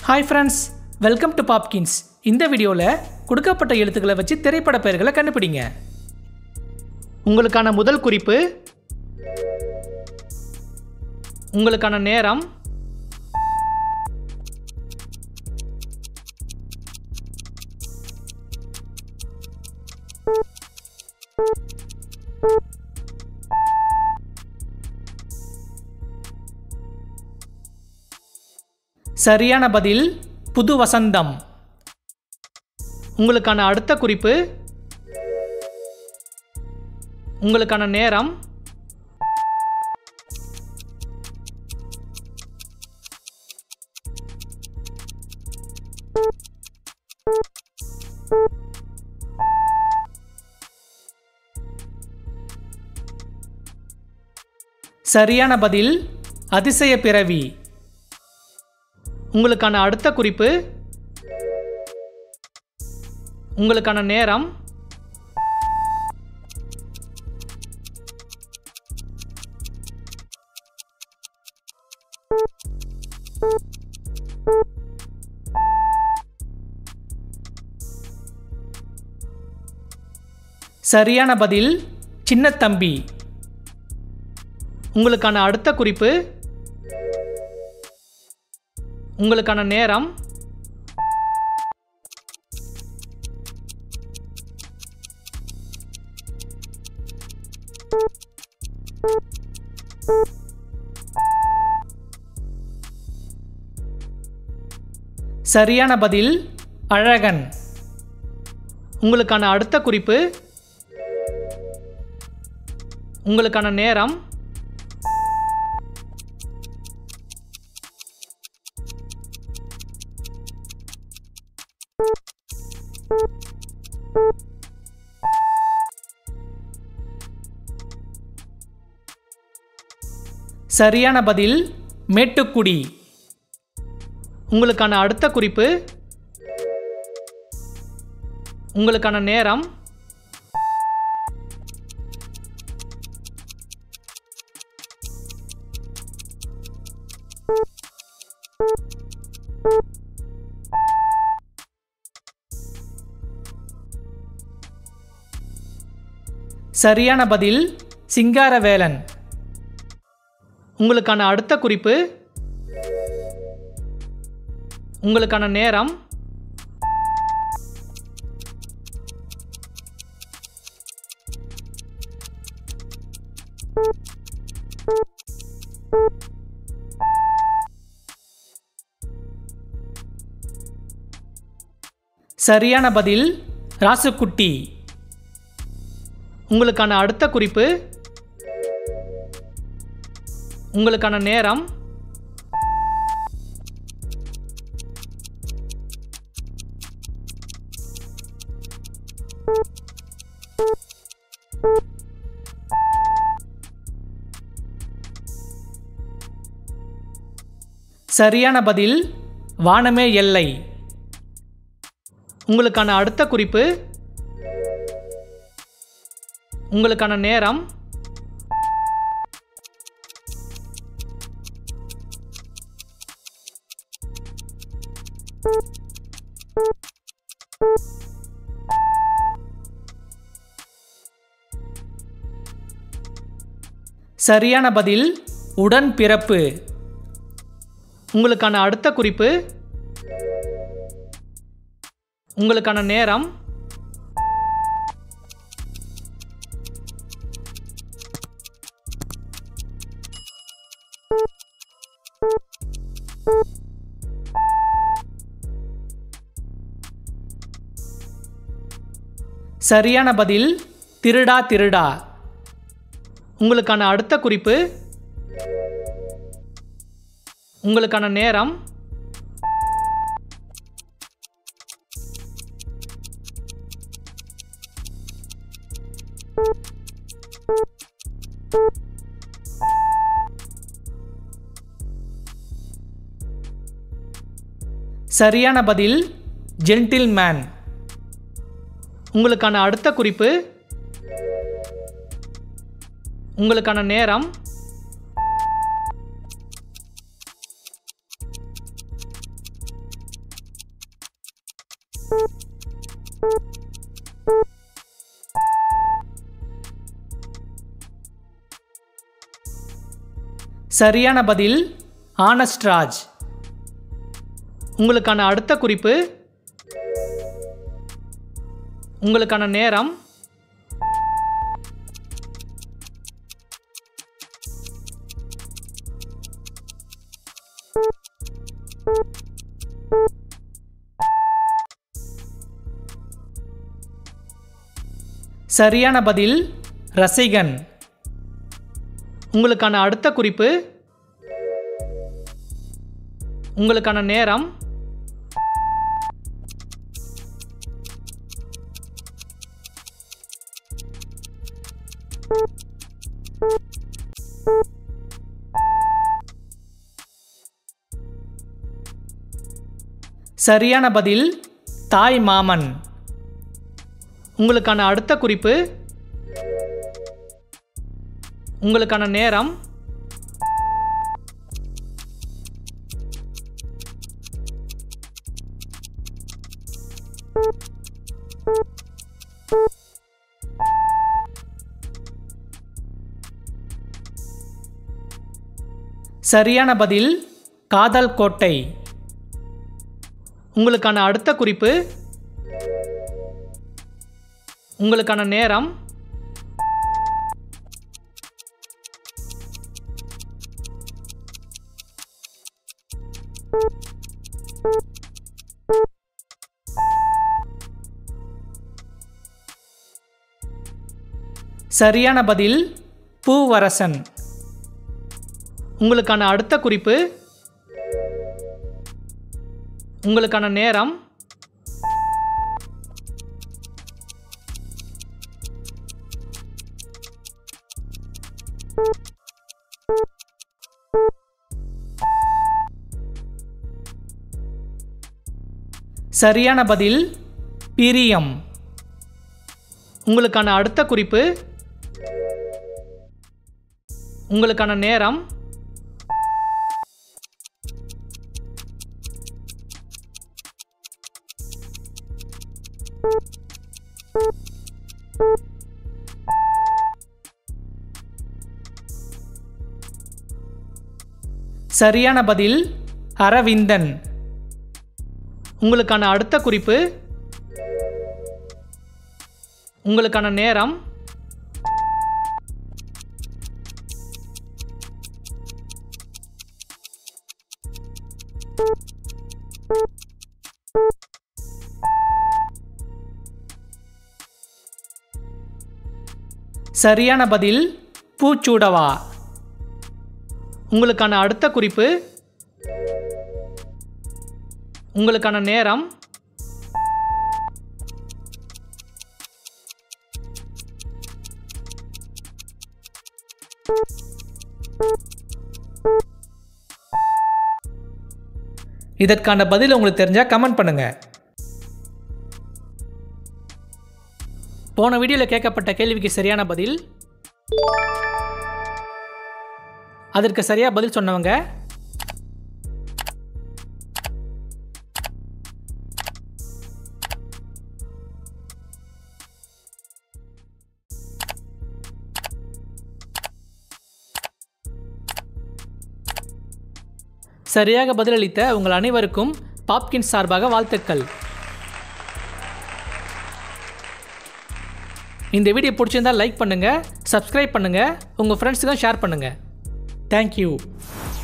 Hi friends, welcome to Popkins. இந்த வீடியோவில் கொடுக்கப்பட்ட எழுத்துக்களை வச்சு திரைப்பட பெயர்களை கண்டுபிடிங்க. உங்களுக்கான முதல் குறிப்பு, உங்களுக்கான நேரம், சரியான பதில் புது வசந்தம். உங்களுக்கான அடுத்த குறிப்பு, உங்களுக்கான நேரம், சரியான பதில் அதிசய பிறவி. உங்களுக்கான அடுத்த குறிப்பு, உங்களுக்கான நேரம், சரியான பதில் சின்னத்தம்பி. உங்களுக்கான அடுத்த குறிப்பு, உங்களுக்கான நேரம், சரியான பதில் அழகன். உங்களுக்கான அடுத்த குறிப்பு, உங்களுக்கான நேரம், சரியான பதில் மேட்டுக்குடி. உங்களுக்கான அடுத்த குறிப்பு, உங்களுக்கான நேரம், சரியான பதில் சிங்காரவேலன். உங்களுக்கான அடுத்த குறிப்பு, உங்களுக்கான நேரம், சரியான பதில் ராசுக்குட்டி. உங்களுக்கான அடுத்த குறிப்பு, உங்களுக்கான நேரம், சரியான பதில் வானமே எல்லை. உங்களுக்கான அடுத்த குறிப்பு, உங்களுக்கான நேரம், சரியான பதில் உடன் பிறப்பு. உங்களுக்கான அடுத்த குறிப்பு, உங்களுக்கான நேரம், சரியான பதில் திருடா திருடா. உங்களுக்கான அடுத்த குறிப்பு, உங்களுக்கான நேரம், சரியான பதில் ஜென்டில்மேன். உங்களுக்கான அடுத்த குறிப்பு, உங்களுக்கான நேரம், சரியான பதில் ஆனஸ்ட் ராஜ். உங்களுக்கான அடுத்த குறிப்பு, உங்களுக்கான நேரம் சரியான பதில் ரசிகன். உங்களுக்கான அடுத்த குறிப்பு, உங்களுக்கான நேரம் சரியான பதில் தாய் மாமன். உங்களுக்கான அடுத்த குறிப்பு, உங்களுக்கான நேரம் சரியான பதில் காதல் கோட்டை. உங்களுக்கான அடுத்த குறிப்பு, உங்களுக்கான நேரம் சரியான பதில் பூவரசன். உங்களுக்கான அடுத்த குறிப்பு, உங்களுக்கான நேரம் சரியான பதில் பிரியம். உங்களுக்கான அடுத்த குறிப்பு, உங்களுக்கான நேரம் சரியான பதில் அரவிந்தன். உங்களுக்கான அடுத்த குறிப்பு, உங்களுக்கான நேரம் சரியான பதில் பூச்சூடவா. உங்களுக்கான அடுத்த குறிப்பு, உங்களுக்கான நேரம் இதற்கான பதில் உங்களுக்கு தெரிஞ்சா கமெண்ட் பண்ணுங்க. போன வீடியோவில் கேட்கப்பட்ட கேள்விக்கு சரியான பதில், அதற்கு சரியா பதில் சொன்னவங்க சரியாக பதிலளித்த உங்கள் அனைவருக்கும் பாப்கின்ஸ் சார்பாக வாழ்த்துக்கள். இந்த வீடியோ பிடிச்சிருந்தால் லைக் பண்ணுங்கள், சப்ஸ்கிரைப் பண்ணுங்கள், உங்கள் ஃப்ரெண்ட்ஸுக்கும் ஷேர் பண்ணுங்கள். தேங்க்யூ.